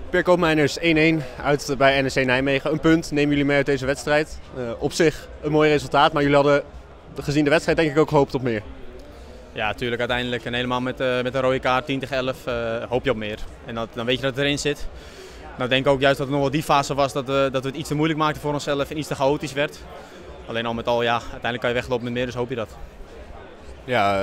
Per Koopmeiners 1-1 uit bij NEC Nijmegen. Een punt nemen jullie mee uit deze wedstrijd. Op zich een mooi resultaat, maar jullie hadden gezien de wedstrijd denk ik ook gehoopt op meer. Ja, natuurlijk uiteindelijk. En helemaal met een rode kaart 10-11 hoop je op meer. En dan weet je dat het erin zit. Nou denk ik ook juist dat het nog wel die fase was dat we het iets te moeilijk maakten voor onszelf en iets te chaotisch werd. Alleen al met al, ja, uiteindelijk kan je weglopen met meer, dus hoop je dat. Ja,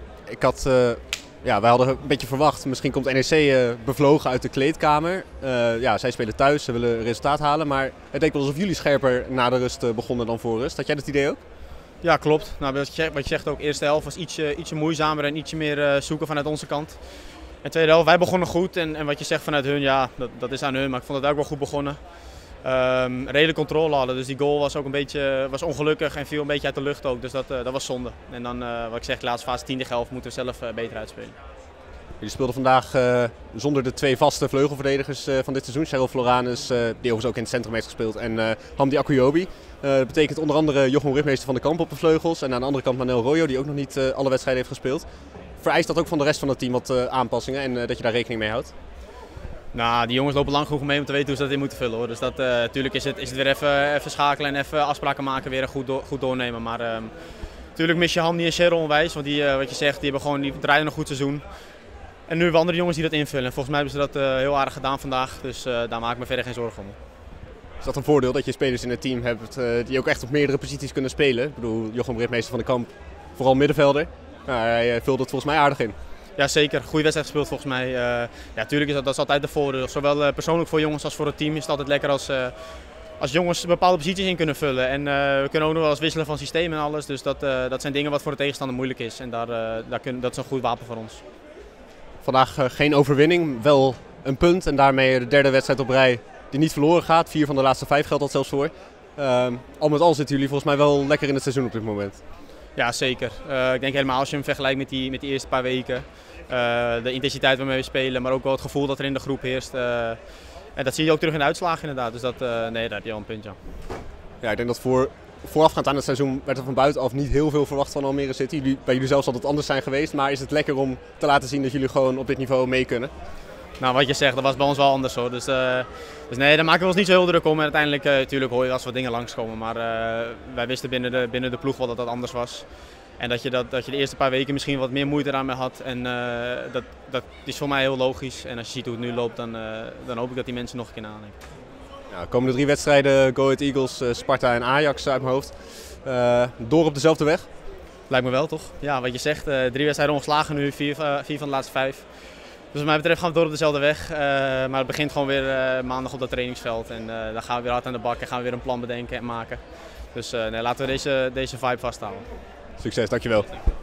wij hadden een beetje verwacht, misschien komt NEC bevlogen uit de kleedkamer. Zij spelen thuis, ze willen resultaat halen, maar het leek wel alsof jullie scherper na de rust begonnen dan voor rust. Had jij dat idee ook? Ja, klopt. Nou, wat je zegt ook, de eerste helft was ietsje moeizamer en ietsje meer zoeken vanuit onze kant. En tweede helft, wij begonnen goed en wat je zegt vanuit hun, ja, dat is aan hun, maar ik vond het ook wel goed begonnen. Redelijk controle hadden, dus die goal was ook een beetje ongelukkig en viel een beetje uit de lucht ook, dus dat was zonde. En dan, wat ik zeg, de laatste fase 10-11 moeten we zelf beter uitspelen. Jullie speelden vandaag zonder de twee vaste vleugelverdedigers van dit seizoen. Cheryl Floranus, die overigens ook in het centrum heeft gespeeld, en Hamdi Akuyobi. Dat betekent onder andere Jochem Ritmeester van de Kamp op de vleugels en aan de andere kant Manel Royo, die ook nog niet alle wedstrijden heeft gespeeld. Vereist dat ook van de rest van het team wat aanpassingen en dat je daar rekening mee houdt? Nou, die jongens lopen lang genoeg mee om te weten hoe ze dat in moeten vullen, hoor. Dus dat, natuurlijk is het weer even schakelen en even afspraken maken, weer goed doornemen. Maar natuurlijk mis je Hamdi en Cheryl onwijs, want die, wat je zegt, die draaien een goed seizoen. En nu hebben we andere jongens die dat invullen. En volgens mij hebben ze dat heel aardig gedaan vandaag, dus daar maak ik me verder geen zorgen om. Is dat een voordeel dat je spelers in het team hebt die ook echt op meerdere posities kunnen spelen? Ik bedoel, Jochem Ritmeester van de Kamp, vooral middenvelder. Hij vult het volgens mij aardig in. Ja, zeker. Goede wedstrijd gespeeld volgens mij. Ja, natuurlijk is dat is altijd de voordeel. Zowel persoonlijk voor jongens als voor het team is het altijd lekker als jongens bepaalde posities in kunnen vullen. En we kunnen ook nog wel eens wisselen van systeem en alles. Dus dat zijn dingen wat voor de tegenstander moeilijk is. En dat is een goed wapen voor ons. Vandaag geen overwinning, wel een punt en daarmee de derde wedstrijd op rij die niet verloren gaat. 4 van de laatste 5 geldt dat zelfs voor. Al met al zitten jullie volgens mij wel lekker in het seizoen op dit moment. Ja, zeker. Ik denk helemaal als je hem vergelijkt met die eerste paar weken. De intensiteit waarmee we spelen, maar ook wel het gevoel dat er in de groep heerst. En dat zie je ook terug in de uitslagen inderdaad. Dus daar heb je al een punt, ja. Ja, ik denk dat voorafgaand aan het seizoen werd er van buitenaf niet heel veel verwacht van Almere City. Bij jullie zelf zal het anders zijn geweest, maar is het lekker om te laten zien dat jullie gewoon op dit niveau mee kunnen? Nou, wat je zegt, dat was bij ons wel anders hoor. Dus nee, daar maken we ons niet zo heel druk om. En uiteindelijk natuurlijk hoor je wel eens wat dingen langskomen. Maar wij wisten binnen de ploeg wel dat anders was. En dat je de eerste paar weken misschien wat meer moeite daarmee had. En dat is voor mij heel logisch. En als je ziet hoe het nu loopt, dan hoop ik dat die mensen nog een keer nadenken. Ja, komende 3 wedstrijden, Go Ahead Eagles, Sparta en Ajax uit mijn hoofd. Door op dezelfde weg? Lijkt me wel toch? Ja, wat je zegt, 3 wedstrijden ongeslagen nu, 4 van de laatste 5. Dus wat mij betreft gaan we door op dezelfde weg. Maar het begint gewoon weer maandag op dat trainingsveld. En dan gaan we weer hard aan de bak en gaan we weer een plan bedenken en maken. Dus laten we deze vibe vasthouden. Succes, dankjewel.